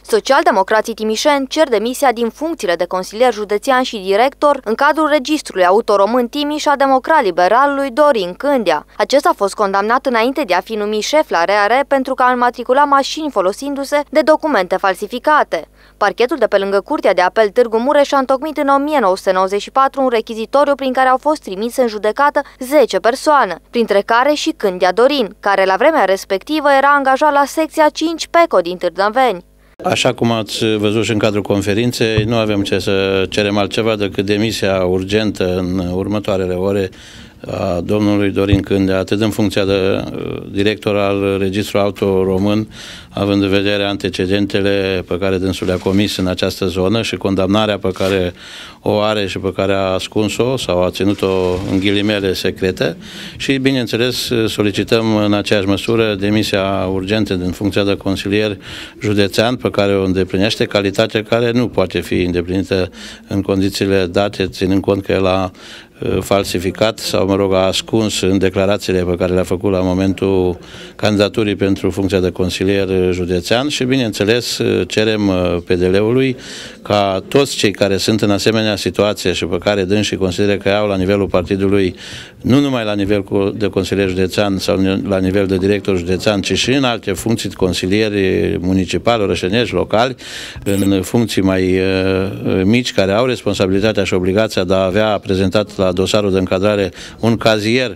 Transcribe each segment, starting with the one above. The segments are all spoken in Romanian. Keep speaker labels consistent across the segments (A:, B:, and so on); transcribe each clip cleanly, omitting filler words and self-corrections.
A: Socialdemocrații timișeni cer demisia din funcțiile de consilier județean și director în cadrul Registrului Auto Român Timiș a democrat-liberalului Dorin Cândea. Acesta a fost condamnat înainte de a fi numit șef la RAR pentru că a înmatriculat mașini folosindu-se de documente falsificate. Parchetul de pe lângă Curtea de Apel Târgu Mureș a întocmit în 1994 un rechizitoriu prin care au fost trimise în judecată 10 persoane, printre care și Cândea Dorin, care la vremea respectivă era angajat la secția 5 PECO din Târnăveni.
B: Așa cum ați văzut și în cadrul conferinței, nu avem ce să cerem altceva decât demisia urgentă în următoarele ore a domnului Dorin Cândea, atât în funcția de director al Registrului Auto Român, având în vedere antecedentele pe care dânsul le-a comis în această zonă și condamnarea pe care o are și pe care a ascuns-o sau a ținut-o în ghilimele secrete, și, bineînțeles, solicităm în aceeași măsură demisia urgentă din funcția de consilier județean pe care o îndeplinește, calitate care nu poate fi îndeplinită în condițiile date, ținând cont că el a falsificat sau, mă rog, a ascuns în declarațiile pe care le-a făcut la momentul candidaturii pentru funcția de consilier județean și, bineînțeles, cerem PDL-ului ca toți cei care sunt în asemenea situație și pe care dânsii consideră că au la nivelul partidului, nu numai la nivel de consilier județean sau la nivel de director județean, ci și în alte funcții de consilieri municipali, orășenești, locali, în funcții mai mici, care au responsabilitatea și obligația de a avea prezentat la dosarul de încadrare un cazier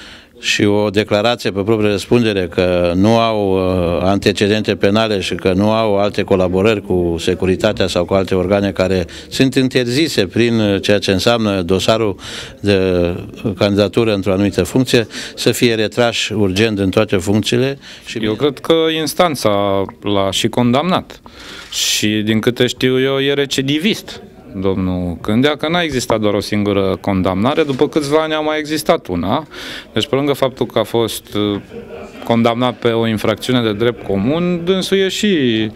B: și o declarație pe proprie răspundere că nu au antecedente penale și că nu au alte colaborări cu securitatea sau cu alte organe care sunt interzise prin ceea ce înseamnă dosarul de candidatură într-o anumită funcție, să fie retrași urgent în toate funcțiile.
C: Eu cred că instanța l-a și condamnat și, din câte știu eu, e recidivist domnul Cândea, că n-a existat doar o singură condamnare, după câțiva ani a mai existat una. Deci, pe lângă faptul că a fost condamnat pe o infracțiune de drept comun, dânsul e și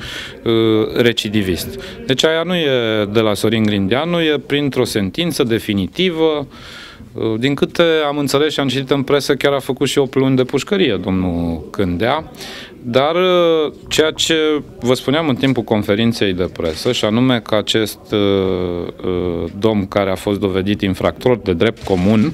C: recidivist. Deci aia nu e de la Sorin Grindeanu, e printr-o sentință definitivă. Din câte am înțeles și am citit în presă, chiar a făcut și 8 luni de pușcărie domnul Cândea, dar ceea ce vă spuneam în timpul conferinței de presă, și anume că acest domn care a fost dovedit infractor de drept comun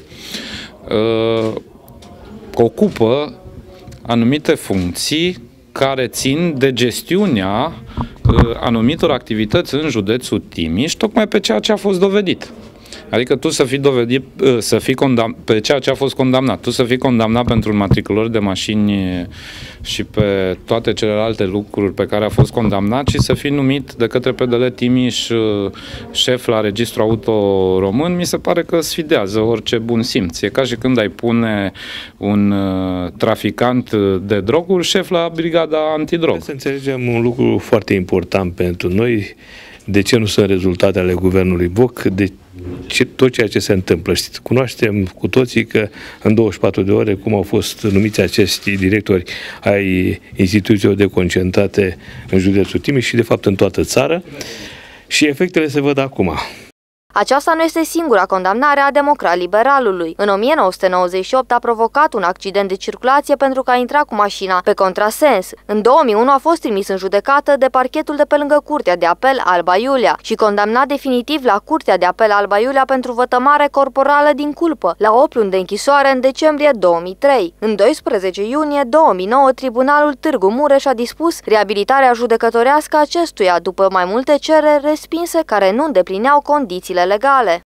C: ocupă anumite funcții care țin de gestiunea anumitor activități în județul Timiș, tocmai pe ceea ce a fost dovedit. Adică tu să fii dovedit, să fii condamnat pe ceea ce a fost condamnat. Tu să fii condamnat pentru înmatriculări de mașini și pe toate celelalte lucruri pe care a fost condamnat și să fii numit de către PDL Timiș șef la Registrul Auto Român, mi se pare că sfidează orice bun simț. E ca și când ai pune un traficant de droguri șef la brigada antidrog.
D: Să înțelegem un lucru foarte important pentru noi. De ce nu sunt rezultate ale guvernului Boc? Tot ceea ce se întâmplă. Știți, cunoaștem cu toții că în 24 de ore cum au fost numiți acești directori ai instituțiilor deconcentrate în județul Timiș și, de fapt, în toată țara, și efectele se văd acum.
A: Aceasta nu este singura condamnare a democrat-liberalului. În 1998 a provocat un accident de circulație pentru că a intrat cu mașina pe contrasens. În 2001 a fost trimis în judecată de parchetul de pe lângă Curtea de Apel Alba Iulia și condamnat definitiv la Curtea de Apel Alba Iulia pentru vătămare corporală din culpă, la 8 luni de închisoare în decembrie 2003. În 12 iunie 2009, Tribunalul Târgu Mureș a dispus reabilitarea judecătorească acestuia după mai multe cereri respinse care nu îndeplineau condițiile legale.